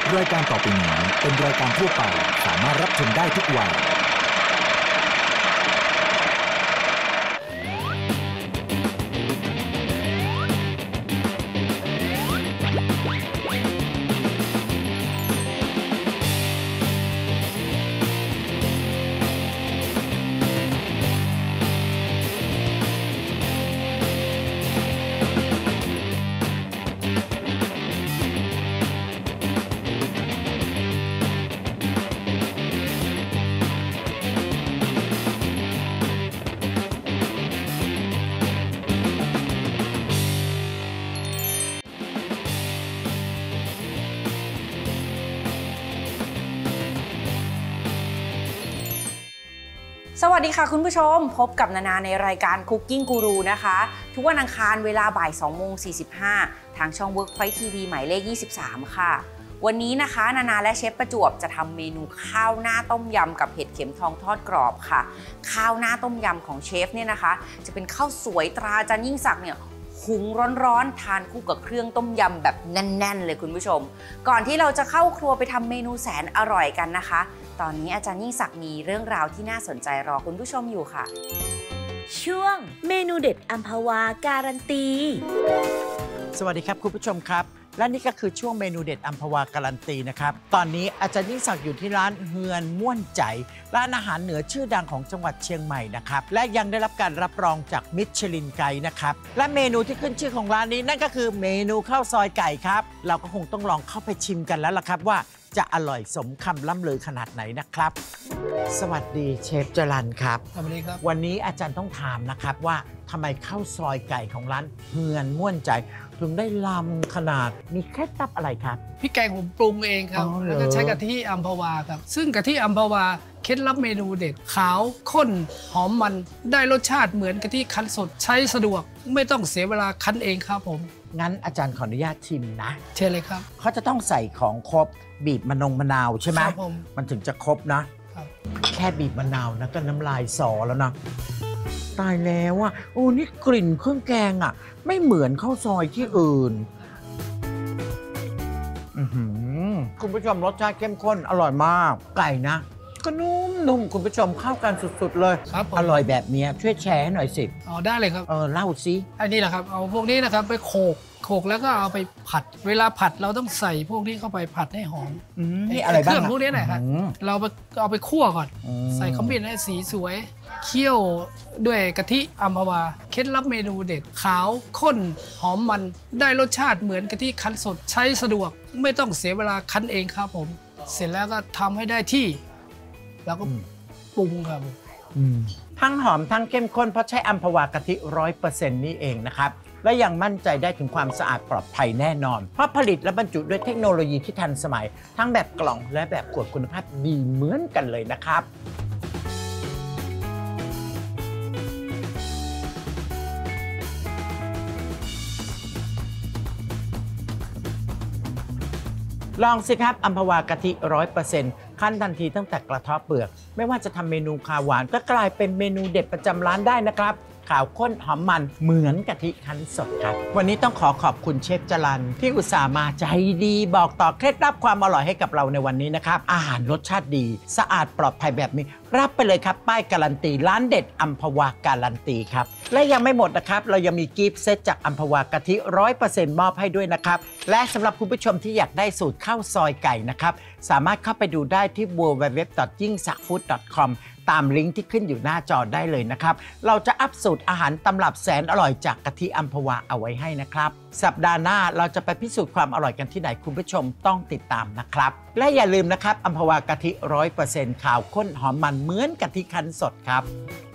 รายการต่อไปนี้เป็นรายการทั่วไปสามารถรับชมได้ทุกวัยสวัสดีค่ะคุณผู้ชมพบกับนานาในรายการ Cooking Guru นะคะทุกวันอังคารเวลาบ่าย2:45 ทางช่อง Workpoint TV หมายเลข23ค่ะวันนี้นะคะนานาและเชฟประจวบจะทำเมนูข้าวหน้าต้มยำกับเห็ดเข็มทองทอดกรอบค่ะข้าวหน้าต้มยำของเชฟเนี่ยนะคะจะเป็นข้าวสวยตราอาจารย์ยิ่งศักดิ์เนี่ยหุงร้อนๆทานคู่กับเครื่องต้มยำแบบแน่นๆเลยคุณผู้ชมก่อนที่เราจะเข้าครัวไปทำเมนูแสนอร่อยกันนะคะตอนนี้อาจารย์ยิ่งศักดิ์มีเรื่องราวที่น่าสนใจรอคุณผู้ชมอยู่ค่ะช่วงเมนูเด็ดอัมพวาการันตีสวัสดีครับคุณผู้ชมครับและนี่ก็คือช่วงเมนูเด็ดอัมพวาการันตีนะครับตอนนี้อาจารย์ยิ่งศักดิ์อยู่ที่ร้านเฮือนม่วนใจร้านอาหารเหนือชื่อดังของจังหวัดเชียงใหม่นะครับและยังได้รับการรับรองจากมิชลินไกด์นะครับและเมนูที่ขึ้นชื่อของร้านนี้นั่นก็คือเมนูข้าวซอยไก่ครับเราก็คงต้องลองเข้าไปชิมกันแล้วล่ะครับว่าจะอร่อยสมคำล่ำลือขนาดไหนนะครับสวัสดีเชฟจรัญครับสวัสดีครับวันนี้อาจารย์ต้องถามนะครับว่าทำไมข้าวซอยไก่ของร้านเฮือนม่วนใจถึงได้ล้ำขนาดมีเคล็ดลับอะไรครับพริกแกงผมปรุงเองครับแล้วก็ใช้กะทิอัมพวาครับซึ่งกะทิอัมพวาเคล็ดลับเมนูเด็ดขาวข้นหอมมันได้รสชาติเหมือนกะทิคั้นสดใช้สะดวกไม่ต้องเสียเวลาคั้นเองครับผมงั้นอาจารย์ขออนุญาตชิมนะเชิญเลยครับเขาจะต้องใส่ของครบบีบมะนาวใช่ไหมครับผมมันถึงจะครบนะแค่บีบมะนาวนะก็น้ำลายสอแล้วนะตายแล้วอ่ะโอ้นี่กลิ่นเครื่องแกงอ่ะไม่เหมือนข้าวซอยที่อื่นคุณผู้ชมรสชาติเข้มข้นอร่อยมากไก่นะก็นุ่มคุณผู้ชมเข้ากันสุดๆเลยอร่อยแบบนี้ช่วยแชร์ให้หน่อยสิได้เลยครับเล่าสิอันนี้แหละครับเอาพวกนี้นะครับไปโขลกแล้วก็เอาไปผัดเวลาผัดเราต้องใส่พวกนี้เข้าไปผัดให้หอมนี่อะไรบ้างเครื่องพวกนี้นะครับเราเอาไปคั่วก่อนใส่ขมิ้นให้สีสวยเคี่ยวด้วยกะทิอัมพวาเคล็ดลับเมนูเด็ดขาวข้นหอมมันได้รสชาติเหมือนกะทิคั้นสดใช้สะดวกไม่ต้องเสียเวลาคั้นเองครับผมเสร็จแล้วก็ทำให้ได้ที่แล้วก็ปรุงครับทั้งหอมทั้งเข้มข้นเพราะใช้อัมพวากะทิ 100% นี่เองนะครับและยังมั่นใจได้ถึงความสะอาดปลอดภัยแน่นอนเพราะผลิตและบรรจุด้วยเทคโนโลยีที่ทันสมัยทั้งแบบกล่องและแบบขวดคุณภาพดีเหมือนกันเลยนะครับลองสิครับอัมพวากะทิ 100% ขั้นทันทีตั้งแต่กระเทาะเปลือกไม่ว่าจะทำเมนูข้าวหวานก็กลายเป็นเมนูเด็ดประจำร้านได้นะครับขาวข้นหอมมันเหมือนกะทิคั้นสดครับวันนี้ต้องขอบคุณเชฟจรัญที่อุตส่าห์มาใจดีบอกต่อเคล็ดลับความอร่อยให้กับเราในวันนี้นะครับอาหารรสชาติดีสะอาดปลอดภัยแบบนี้รับไปเลยครับป้ายการันตีร้านเด็ดอัมพวาการันตีครับและยังไม่หมดนะครับเรายังมีกิฟต์เซตจากอัมพวากะทิ 100% มอบให้ด้วยนะครับและสำหรับคุณผู้ชมที่อยากได้สูตรข้าวซอยไก่นะครับสามารถเข้าไปดูได้ที่ www.yingsakfood.com ตามลิงก์ที่ขึ้นอยู่หน้าจอได้เลยนะครับเราจะอัปสูตรอาหารตำรับแสนอร่อยจากกะทิอัมพวาเอาไว้ให้นะครับสัปดาห์หน้าเราจะไปพิสูจน์ความอร่อยกันที่ไหนคุณผู้ชมต้องติดตามนะครับและอย่าลืมนะครับอัมพวากะทิ 100% ขาวข้นหอมมันเหมือนกะทิคั้นสดครับ